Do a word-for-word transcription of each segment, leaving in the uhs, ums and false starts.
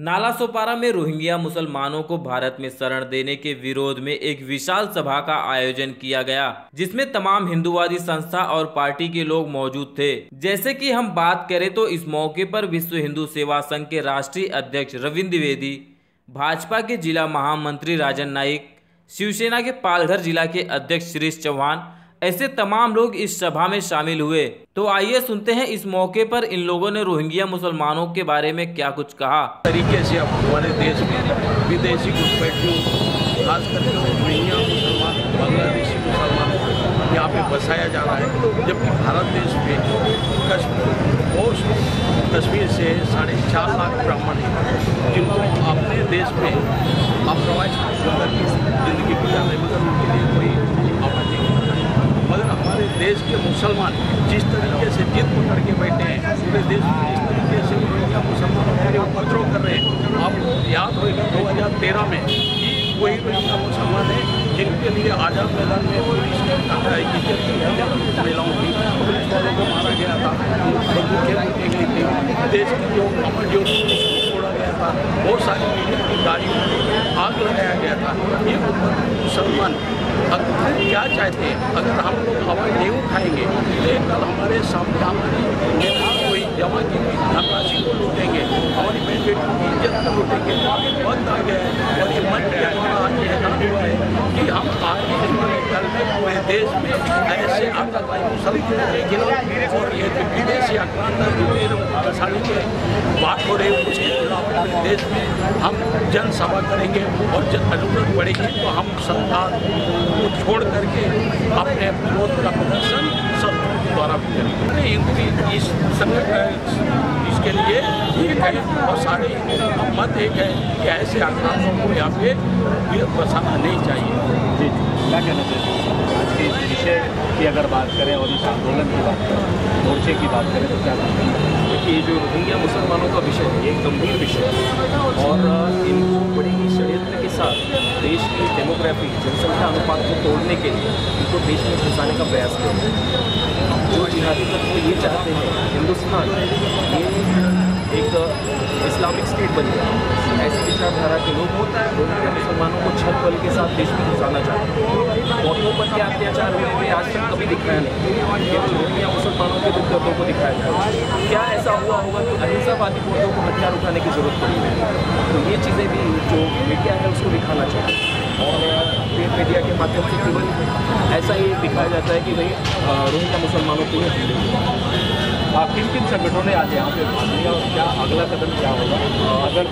नालासोपारा में रोहिंग्या मुसलमानों को भारत में शरण देने के विरोध में एक विशाल सभा का आयोजन किया गया, जिसमें तमाम हिंदूवादी संस्था और पार्टी के लोग मौजूद थे। जैसे कि हम बात करें तो इस मौके पर विश्व हिंदू सेवा संघ के राष्ट्रीय अध्यक्ष रविंद्र द्विवेदी, भाजपा के जिला महामंत्री राजन नाइक, शिवसेना के पालघर जिला के अध्यक्ष श्रीश चौहान, ऐसे तमाम लोग इस सभा में शामिल हुए। तो आइए सुनते हैं इस मौके पर इन लोगों ने रोहिंग्या मुसलमानों के बारे में क्या कुछ कहा। तरीके से अब हमारे देश में विदेशी घुसपैठियों, खास करके रोहिंग्या मुसलमान, बांग्लादेशी मुसलमानों को यहाँ पे बसाया जा रहा है, जबकि भारत देश में कश्मीर और कश्मीर से साढ़े चार लाख ब्राह्मण हैं जिनको अपने देश में अप्रवासी जिंदगी गुजारने में मगर उनके लिए कोई आवाज़ नहीं होता है। मगर हमारे देश के मुसलमान जिस तरीके से जिद पकड़ के बैठे हैं, पूरे देश में जिस तरीके से रोहिंग्या मुसलमानों के लिए उपद्रव कर रहे हैं, आपको याद होगा दो हज़ार तेरह में कि कोई रोहिंग्या मुसलमान है जिनके लिए आज़ाद मैदान में पुलिस ने कहा है कि महिलाओं की पुलिस वालों को मारा गया था, बंदूकें लूटी गई थी, देश की जो अमर ज्योति छोड़ा गया था, बहुत सारी मीडिया की गाड़ियों में आग लगाया गया था। ये मुसलमान अगर क्या चाहते हैं, अगर हम लोग आवाज़ नहीं उठाएंगे तो कल हमारे सामने हमारी कोई जमा की धनराशि को लूटेंगे, हमारी बहन बेटियों की इज्जत को लूटेंगे। वक्त आ गया है और ये मन क्या आज ऐसा हुआ है कि हम आगे कल में पूरे देश में ऐसे आतंकवादी मुसलमानों के खिलाफ और ये जो विदेशी आक्रांता बसाने की बात हो रही है उसके खिलाफ पूरे देश में हम जनसभा करेंगे और जब जरूरत पड़ेगी तो हम सरकार को छोड़ करके अपने विरोध का प्रदर्शन सब द्वारा भी करेंगे। हिंदू इस संगठन इसके लिए एक है और सारे मत एक है कि ऐसे आक्रांतों को यहाँ पे बसाना नहीं चाहिए। जी क्या कहना चाहिए आज के इस विषय की अगर बात करें और इस आंदोलन की बात करें, मोर्चे की बात करें तो क्या देखिए, जो रोहिंग्या मुसलमानों का विषय है एक गंभीर विषय है और इनको बड़ी ही षड्यंत्र के साथ देश की डेमोग्राफी जनसंख्या अनुपात को तोड़ने के लिए इनको देश में घुसाने का प्रयास किया है। जो जिहादी तत्व ये चाहते हैं हिंदुस्तान ये एक इस्लामिक स्टेट बन जाए, ऐसी विचारधारा के लोग होता है रोहिंग्या मुसलमानों को छत बल के साथ देश में घुसाना चाहते हैं। औरतों पर क्या अत्याचार हुए हुए आज तक कभी दिखाया नहीं, केवल रोहिंग्या मुसलमानों के दुख दर्दों को दिखाया जाए। क्या ऐसा हुआ होगा कि अहिंसावादी मुद्दों को हथियार उठाने की जरूरत पड़ी है? तो ये चीज़ें भी जो मीडिया है उसको दिखाना चाहिए और प्रिंट मीडिया के माध्यम से केवल ऐसा ही दिखाया जाता है कि भाई रोहिंग्या मुसलमानों को ही आप किन किन संगठनों ने आज यहाँ पे भाग लिया और क्या अगला कदम क्या होगा? अगर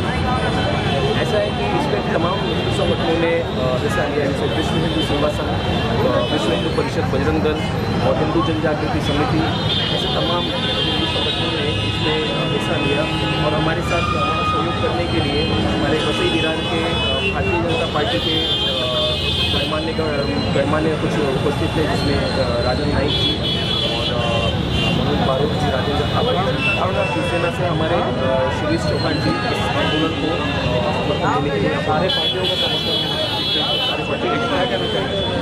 ऐसा है कि इसमें तमाम हिंदू संगठनों ने हिस्सा लिया है, जैसे विश्व हिंदू सेवा संघ, विश्व हिंदू परिषद, बजरंग दल और हिंदू जनजागृति समिति, ऐसे तमाम हिंदू संगठनों ने इसमें हिस्सा लिया और हमारे साथ हमारा सहयोग करने के लिए हमारे वसई विरार के भारतीय जनता पार्टी के गणमान्य गणमान्य कुछ उपस्थित थे, जिसमें राजन नाइक जी मनोज बारोट जी, राजेंद्र थापा और शिवसेना से हमारे श्रीश चौहान जी इस आंदोलन को समर्थन देने के लिए सारे पार्टियों का समर्थन सारे पार्टियों को क्या कहना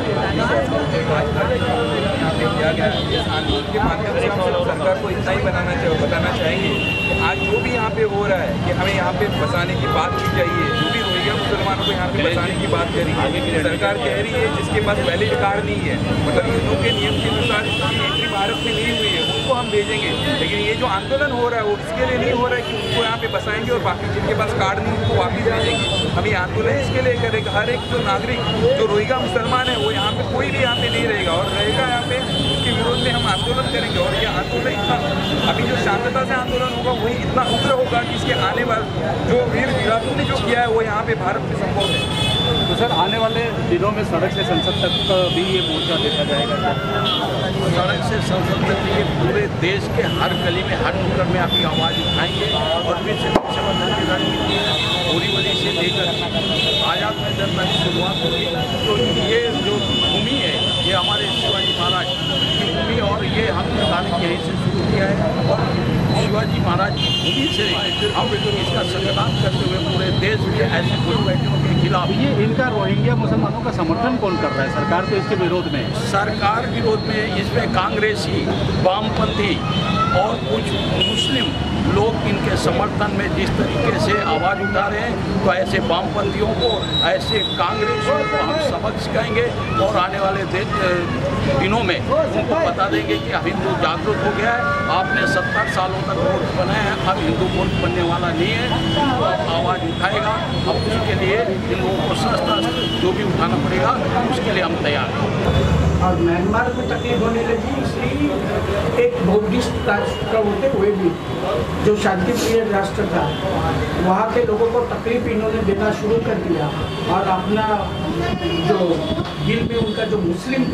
चाहिए किया गया इस आंदोलन के माध्यम से हम सरकार को इतना ही बनाना चाहिए बताना चाहेंगे कि आज जो भी यहाँ पे हो रहा है कि हमें यहाँ पे बसाने की बात की चाहिए, जो भी रोहिंग्या मुसलमानों को यहाँ पे बसाने की बात करी है, सरकार कह रही है जिसके पास वैलिड कार्ड नहीं है, मतलब यूनो के नियम के अनुसार एंट्री भारत में नहीं हुई है उनको हम भेजेंगे। लेकिन ये जो आंदोलन हो रहा है वो इसके लिए नहीं हो रहा है कि उनको यहाँ पे बसाएंगे और बाकी जिनके पास कार्ड नहीं उनको वापस भेजेंगे। हम ये आंदोलन इसके लिए करेंगे, हर एक जो नागरिक जो रोहिंग्या मुसलमान है वो यहाँ पे कोई भी यहाँ पे नहीं रहेगा और रहेगा यहाँ पे उसके विरोध में हम आंदोलन करेंगे। और ये आंदोलन इतना अभी जो शांतता से आंदोलन होगा वही इतना उग्र होगा कि इसके आने वाले जो वीर वीरातों ने जो किया है वो यहाँ पे भारत में संभव है। तो सर आने वाले दिनों में सड़क से संसद तक भी ये मोर्चा देखा जाएगा? सड़क से संसद तक ये पूरे देश के हर गली में हर नुक्कड़ में आपकी आवाज़ उठाएंगे और फिर से संवर्धन की रणनीति बोरीवली से लेकर आज़ाद मैदान तक शुरुआत होगी। तो ये जो भूमि है ये हमारे शिवाजी महाराज की भूमि और ये हम बताने के यहीं से शुरू किया है और शिवाजी महाराज की भूमि से हम इसका संग्राम करते हुए पूरे देश में ऐसे घुसपैठियों के खिलाफ। ये इनका रोहिंग्या मुसलमानों का समर्थन कौन कर रहा है? सरकार तो इसके विरोध में है। सरकार विरोध में इसमें कांग्रेसी, वामपंथी और कुछ मुस्लिम लोग इनके समर्थन में जिस तरीके से आवाज़ उठा रहे हैं, तो ऐसे वामपंथियों को, ऐसे कांग्रेसियों को हम सबक सिखाएंगे और आने वाले दिनों में उनको बता देंगे कि अब हिंदू जागरूक हो गया है। आपने सत्तर सालों तक वोट बनाए हैं, अब हिंदू वोट बनने वाला नहीं है, तो अब आवाज़ उठाएगा। अब उसके लिए इन लोगों को सस्ता जो भी उठाना पड़ेगा, उसके लिए हम तैयार हैं। और म्यांमार में तकलीफ होने लगी, इसलिए एक बौद्धिस्ट राष्ट्र होते हुए भी जो शांतिप्रिय राष्ट्र था, वहाँ के लोगों को तकलीफ इन्होंने देना शुरू कर दिया और अपना जो दिल में उनका जो मुस्लिम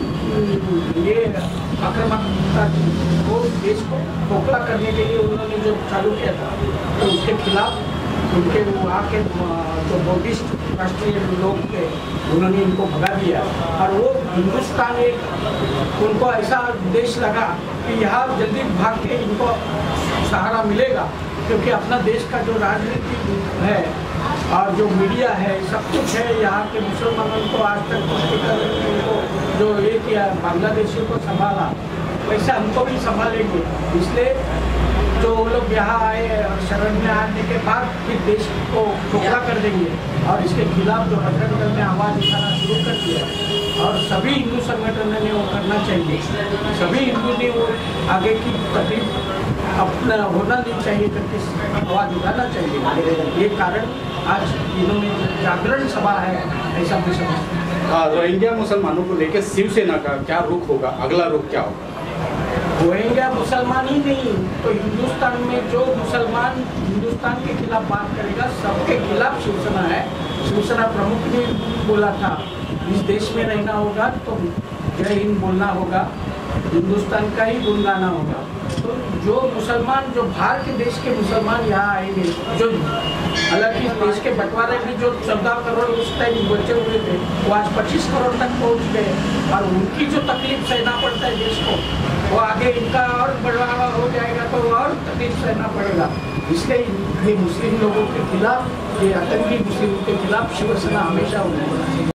ये आक्रामकता थी, वो देश को खोखला करने के लिए उन्होंने जो चालू किया था, तो उसके खिलाफ उनके वहाँ के जो बौद्धिस्ट राष्ट्रीय लोग थे, उन्होंने इनको भगा दिया। और वो हिंदुस्तान एक उनको ऐसा देश लगा कि यहाँ जल्दी भाग के इनको सहारा मिलेगा, क्योंकि अपना देश का जो राजनीति है और जो मीडिया है, सब कुछ है। यहाँ के मुसलमानों को आज तक उनको जो ये किया, बांग्लादेशियों को संभाला, वैसे हमको भी संभालेंगे। इसलिए जो वो लोग यहाँ आए और शरण में आने के बाद फिर देश को खोखला कर देंगे और इसके खिलाफ जो बजरंग दल ने आवाज़ उठाना शुरू कर दिया और सभी हिंदू संगठनों ने वो करना चाहिए। सभी हिंदू ने वो आगे की तकलीफ अपना होना नहीं चाहिए करके आवाज़ उठाना चाहिए। ये कारण आज इन्होंने जागरण सभा है, ऐसा भी समझते। रोहिंग्या मुसलमानों को लेकर शिवसेना का क्या रुख होगा, अगला रुख क्या होगा? रोहिंग्या मुसलमान ही नहीं, तो हिंदुस्तान में जो मुसलमान हिंदुस्तान के खिलाफ बात करेगा, सबके खिलाफ शिवसेना है। शिवसेना प्रमुख ने बोला था, इस देश में रहना होगा तो जय हिंद बोलना होगा, हिंदुस्तान का ही गुनगाना होगा। तो जो मुसलमान, जो बाहर के देश के मुसलमान यहाँ आएंगे, जो हालांकि इस देश के बंटवारे में जो चौदह करोड़ उस टाइम बचे हुए थे, वो आज पच्चीस करोड़ तक पहुँच गए और उनकी जो तकलीफ सहना पड़ता है देश को, वो आगे इनका और बढ़ावा हो जाएगा तो और तकलीफ सहना पड़ेगा। इसलिए ये मुस्लिम लोगों के खिलाफ, ये आतंकी मुस्लिमों के खिलाफ शिवसेना हमेशा होगी।